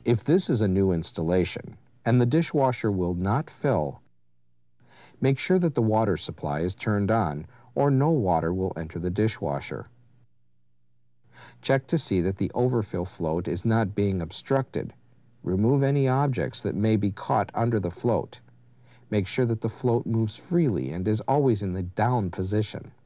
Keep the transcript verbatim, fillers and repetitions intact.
If this is a new installation and the dishwasher will not fill, make sure that the water supply is turned on or no water will enter the dishwasher. Check to see that the overfill float is not being obstructed. Remove any objects that may be caught under the float. Make sure that the float moves freely and is always in the down position.